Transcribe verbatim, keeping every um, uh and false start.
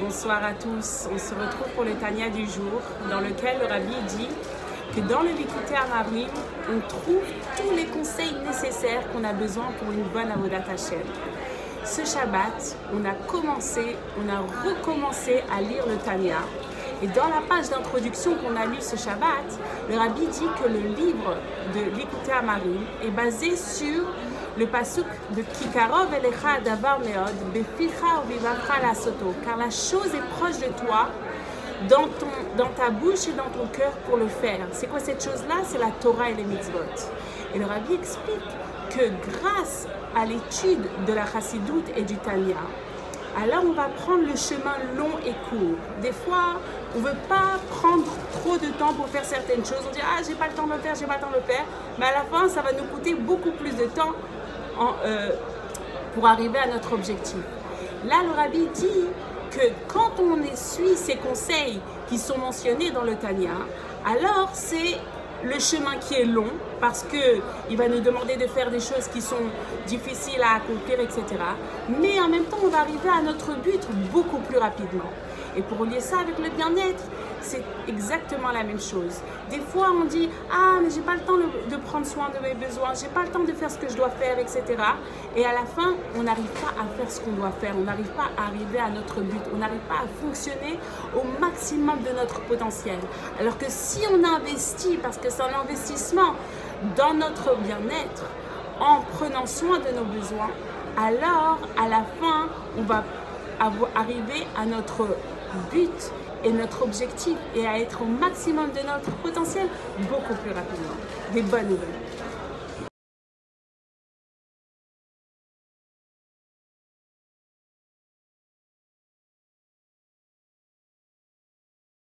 Bonsoir à tous. On se retrouve pour le Tanya du jour, dans lequel le Rabbi dit que dans le Likutei Amarim, on trouve tous les conseils nécessaires qu'on a besoin pour une bonne Avodat Hashem. Ce Shabbat, on a commencé, on a recommencé à lire le Tanya. Et dans la page d'introduction qu'on a lu ce Shabbat, le Rabbi dit que le livre de Likutei Amarim est basé sur le pasuk de Kikarov elecha davar meod beficha uvivavcha lasoto, car la chose est proche de toi, dans, ton, dans ta bouche et dans ton cœur pour le faire. C'est quoi cette chose-là? C'est la Torah et les mitzvot. Et le Rabbi explique que grâce à l'étude de la Chassidoute et du Tanya, alors on va prendre le chemin long et court. Des fois, on ne veut pas prendre trop de temps pour faire certaines choses. On dit « Ah, j'ai pas le temps de le faire, j'ai pas le temps de le faire ». Mais à la fin, ça va nous coûter beaucoup plus de temps en, euh, pour arriver à notre objectif. Là, le Rabbi dit que quand on suit ces conseils qui sont mentionnés dans le Tanya, alors c'est le chemin qui est long parce qu'il va nous demander de faire des choses qui sont difficiles à accomplir, et cetera. Mais en même temps, on va arriver à notre but beaucoup plus rapidement. Et pour relier ça avec le bien-être, c'est exactement la même chose. Des fois, on dit « Ah, mais j'ai pas le temps de prendre soin de mes besoins, j'ai pas le temps de faire ce que je dois faire, et cetera » Et à la fin, on n'arrive pas à faire ce qu'on doit faire, on n'arrive pas à arriver à notre but, on n'arrive pas à fonctionner au maximum de notre potentiel. Alors que si on investit, parce que c'est un investissement dans notre bien-être, en prenant soin de nos besoins, alors à la fin, on va arriver à notre but et notre objectif et à être au maximum de notre potentiel beaucoup plus rapidement. Des bonnes nouvelles.